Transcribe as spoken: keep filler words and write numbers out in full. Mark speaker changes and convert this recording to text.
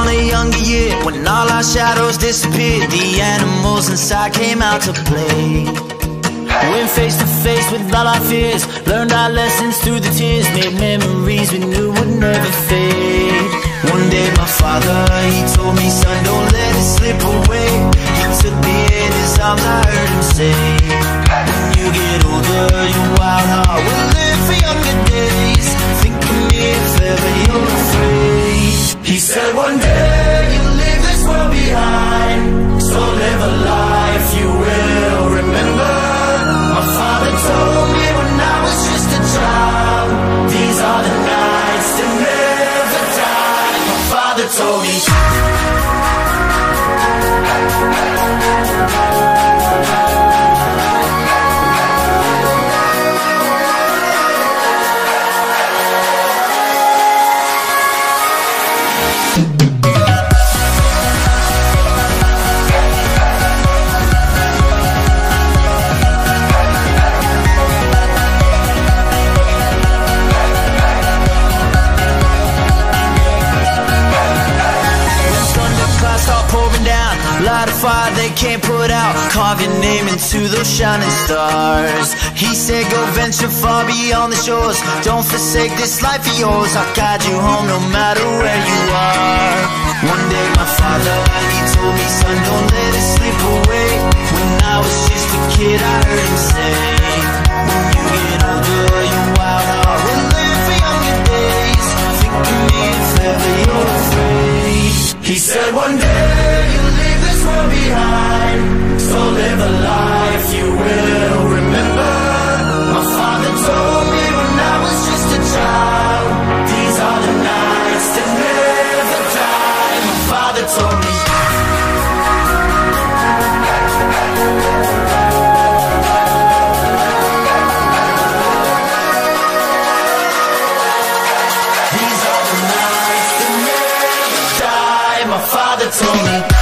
Speaker 1: on a younger year, when all our shadows disappeared, the animals inside came out to play. Went face to face with all our fears, learned our lessons through the tears, made memories we knew would never fade. One day my father, he told me, son, don't let it slip away. He took me in his arms, I heard him say, when you get older, your wild heart will live for younger days. Think of me if ever you're afraid. He said one day you'll leave this world behind, so live a life you will remember. My father told me when I was just a child, these are the nights that never die. My father told me. Light a fire they can't put out, carve your name into those shining stars. He said go venture far beyond the shores, don't forsake this life of yours. I'll guide you home no matter where you are. One day my father, he told me, son, don't let it slip away. When I was just a kid I heard him say, when you get older your wild heart will live for younger days. Think of me if ever you're afraid. He said one day you'll leave this world behind, so live a life you will remember. My father told me when I was just a child, these are the nights that never die. My father told me. These are the nights that never die. My father told me.